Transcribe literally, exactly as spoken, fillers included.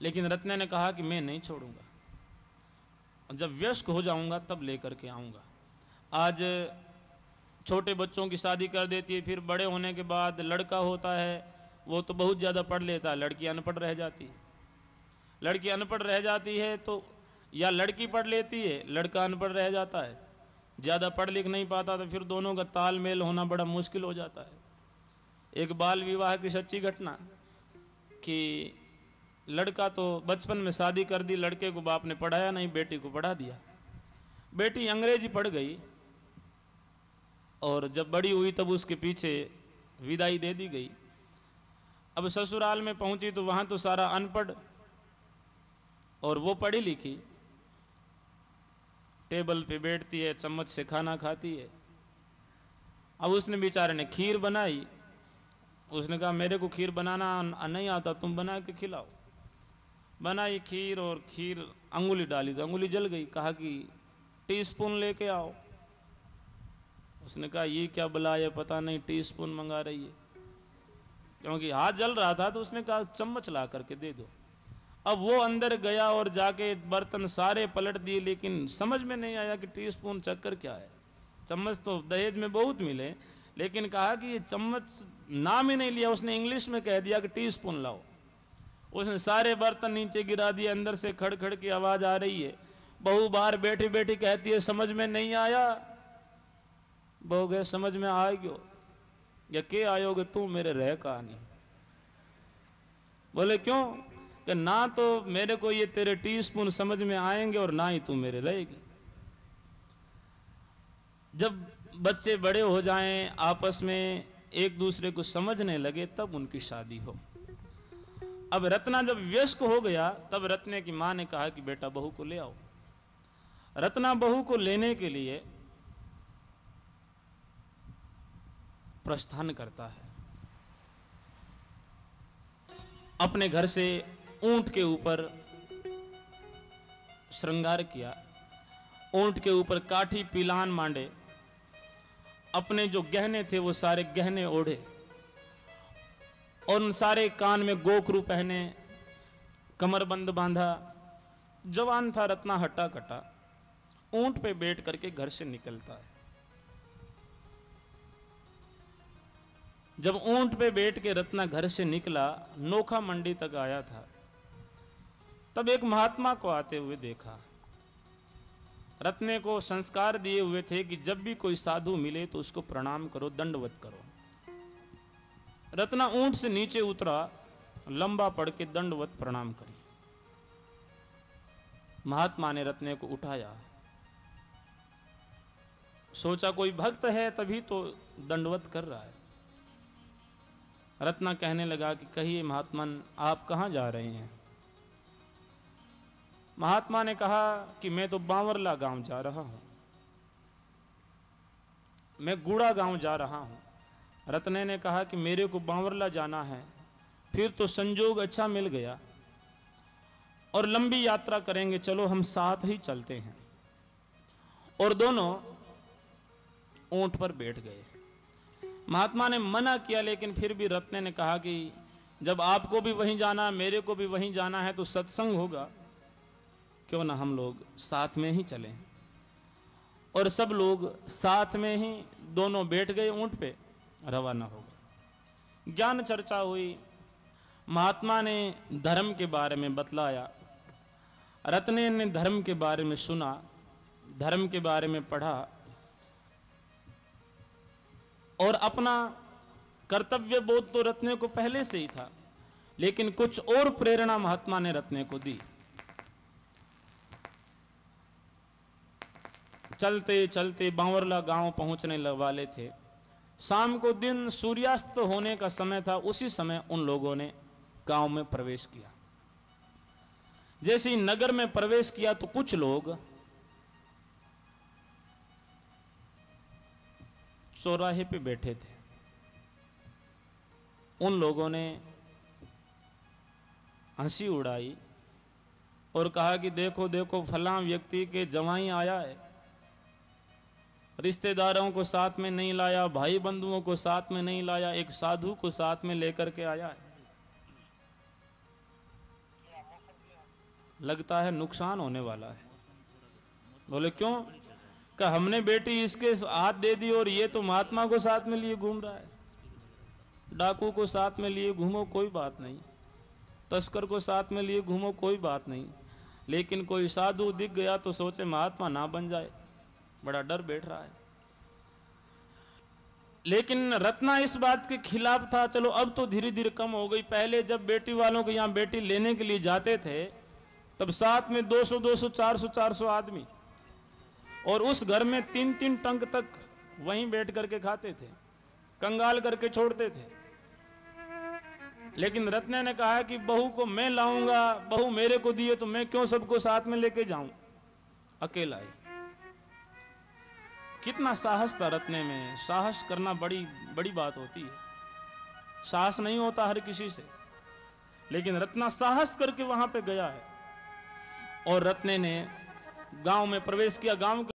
लेकिन रत्ना ने कहा कि मैं नहीं छोड़ूंगा, जब वयस्क हो जाऊंगा तब लेकर के आऊंगा। आज छोटे बच्चों की शादी कर देती है, फिर बड़े होने के बाद लड़का होता है, वो तो बहुत ज़्यादा पढ़ लेता है, लड़की अनपढ़ रह जाती है। लड़की अनपढ़ रह जाती है तो या लड़की पढ़ लेती है, लड़का अनपढ़ रह जाता है, ज़्यादा पढ़ लिख नहीं पाता, तो फिर दोनों का तालमेल होना बड़ा मुश्किल हो जाता है। एक बाल विवाह की सच्ची घटना कि लड़का तो बचपन में शादी कर दी, लड़के को बाप ने पढ़ाया नहीं, बेटी को पढ़ा दिया। बेटी अंग्रेजी पढ़ गई और जब बड़ी हुई तब उसके पीछे विदाई दे दी गई। अब ससुराल में पहुंची तो वहां तो सारा अनपढ़ और वो पढ़ी लिखी। टेबल पे बैठती है, चम्मच से खाना खाती है। अब उसने बेचारे ने खीर बनाई, उसने कहा मेरे को खीर बनाना नहीं आता, तुम बना के खिलाओ। बनाई खीर और खीर अंगुली डाली तो अंगुली जल गई। कहा कि टीस्पून लेके आओ। उसने कहा ये क्या बला है, पता नहीं टीस्पून मंगा रही है, क्योंकि हाथ जल रहा था। तो उसने कहा चम्मच ला करके दे दो। अब वो अंदर गया और जाके बर्तन सारे पलट दिए, लेकिन समझ में नहीं आया कि टीस्पून चक्कर क्या है। चम्मच तो दहेज में बहुत मिले, लेकिन कहा कि ये चम्मच नाम ही नहीं लिया, उसने इंग्लिश में कह दिया कि टीस्पून लाओ। उसने सारे बर्तन नीचे गिरा दिए, अंदर से खड़ खड़ की आवाज आ रही है। बहू बाहर बैठी बैठी कहती है समझ में नहीं आया। बहू गए समझ में आएगो या के आयोगे तू मेरे रह कहानी। बोले क्यों? कि ना तो मेरे को ये तेरे टीस्पून समझ में आएंगे और ना ही तू मेरे रहेगी। जब बच्चे बड़े हो जाएं, आपस में एक दूसरे को समझने लगे, तब उनकी शादी हो। अब रत्ना जब वयस्क हो गया, तब रत्ने की मां ने कहा कि बेटा बहू को ले आओ। रत्ना बहू को लेने के लिए प्रस्थान करता है। अपने घर से ऊंट के ऊपर श्रृंगार किया, ऊंट के ऊपर काठी पिलान मांडे, अपने जो गहने थे वो सारे गहने ओढ़े और उन सारे कान में गोखरू पहने, कमरबंद बांधा। जवान था रत्ना, हट्टा कट्टा, ऊंट पे बैठ करके घर से निकलता है। जब ऊंट पे बैठ के रत्ना घर से निकला, नोखा मंडी तक आया था, तब एक महात्मा को आते हुए देखा। रत्ने को संस्कार दिए हुए थे कि जब भी कोई साधु मिले तो उसको प्रणाम करो, दंडवत करो। रत्ना ऊंट से नीचे उतरा, लंबा पड़ के दंडवत प्रणाम करी। महात्मा ने रत्ने को उठाया, सोचा कोई भक्त है तभी तो दंडवत कर रहा है। रत्ना कहने लगा कि कहिए महात्मन, आप कहां जा रहे हैं? महात्मा ने कहा कि मैं तो बांवरला गांव जा रहा हूं, मैं गुड़ा गांव जा रहा हूं। रत्ने ने कहा कि मेरे को बांवरला जाना है, फिर तो संजोग अच्छा मिल गया और लंबी यात्रा करेंगे, चलो हम साथ ही चलते हैं। और दोनों ऊंट पर बैठ गए। महात्मा ने मना किया, लेकिन फिर भी रत्ने ने कहा कि जब आपको भी वहीं जाना, मेरे को भी वहीं जाना है, तो सत्संग होगा, क्यों ना हम लोग साथ में ही चलें। और सब लोग साथ में ही दोनों बैठ गए, ऊंट पे रवाना हो गए। ज्ञान चर्चा हुई, महात्मा ने धर्म के बारे में बतलाया, रत्ने ने धर्म के बारे में सुना, धर्म के बारे में पढ़ा और अपना कर्तव्य बोध तो रत्ने को पहले से ही था, लेकिन कुछ और प्रेरणा महात्मा ने रत्ने को दी। चलते चलते बांवरला गांव पहुंचने वाले थे। शाम को दिन सूर्यास्त होने का समय था, उसी समय उन लोगों ने गांव में प्रवेश किया। जैसे ही नगर में प्रवेश किया तो कुछ लोग चौराहे पे बैठे थे। उन लोगों ने हंसी उड़ाई और कहा कि देखो देखो फलां व्यक्ति के जवाई आया है, रिश्तेदारों को साथ में नहीं लाया, भाई बंधुओं को साथ में नहीं लाया, एक साधु को साथ में लेकर के आया है। लगता है नुकसान होने वाला है। बोले क्यों? कि हमने बेटी इसके हाथ दे दी और ये तो महात्मा को साथ में लिए घूम रहा है। डाकू को साथ में लिए घूमो कोई बात नहीं, तस्कर को साथ में लिए घूमो कोई बात नहीं, लेकिन कोई साधु दिख गया तो सोचे महात्मा ना बन जाए, बड़ा डर बैठ रहा है। लेकिन रत्ना इस बात के खिलाफ था। चलो अब तो धीरे धीरे कम हो गई। पहले जब बेटी वालों के यहां बेटी लेने के लिए जाते थे तब साथ में दो सौ दो सौ चार सौ चार सौ आदमी, और उस घर में तीन तीन टंक तक वहीं बैठ करके खाते थे, कंगाल करके छोड़ते थे। लेकिन रत्ना ने कहा कि बहू को मैं लाऊंगा, बहू मेरे को दिए तो मैं क्यों सबको साथ में लेके जाऊं, अकेला ही। कितना साहस था रत्ने में। साहस करना बड़ी बड़ी बात होती है। साहस नहीं होता हर किसी से, लेकिन रत्ना साहस करके वहां पे गया है। और रत्ने ने गांव में प्रवेश किया। गांव